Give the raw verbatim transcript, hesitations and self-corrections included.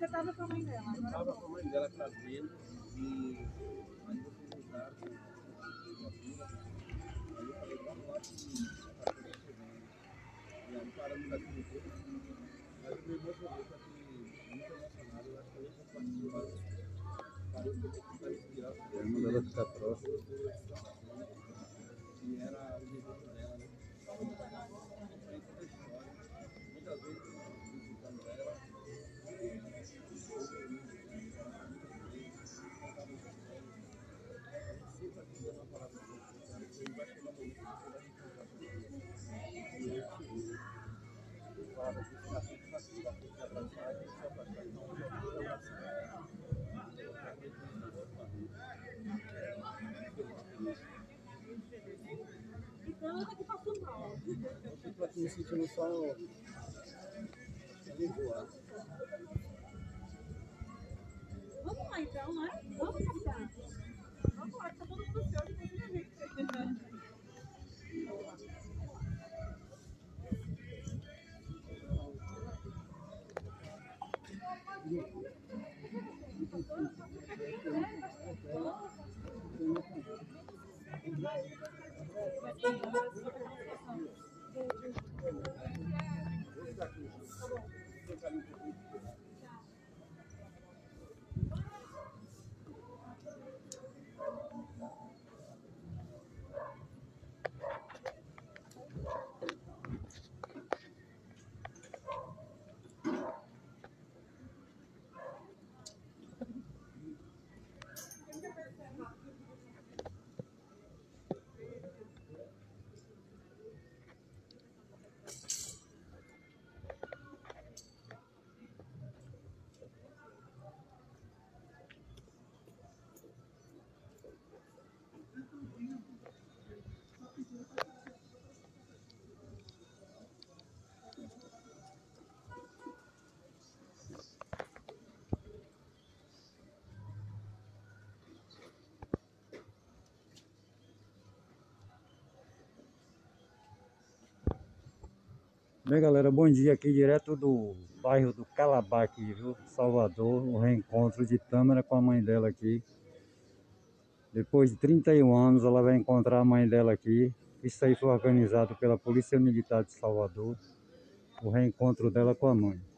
você tava com a mãe dela? Eu tava com a mãe dela trazendo e aí vocês ligaram com a viatura. Aí eu falei, vamos lá que a polícia chegando. E aí paramos aqui no tempo. Mas eu me emocionei, só que muito emocionado. Eu acho que eu nem vou participar. Parei porque eu quis respirar. Ele mandou ela ficar próxima. E era o desejo dela, né? Eu contei toda a história. Muitas vezes eu visitando ela. Então eu tô aqui passando mal. Eu tô aqui me sentindo só aliviado. Vamos lá então, né? Vamos passar. Vamos lá, tá todo mundo ansioso pra ver a gente. Bem, galera, bom dia aqui direto do bairro do Calabá aqui, viu? Salvador, o reencontro de Tâmara com a mãe dela aqui. Depois de trinta e um anos ela vai encontrar a mãe dela aqui. Isso aí foi organizado pela Polícia Militar de Salvador, o reencontro dela com a mãe.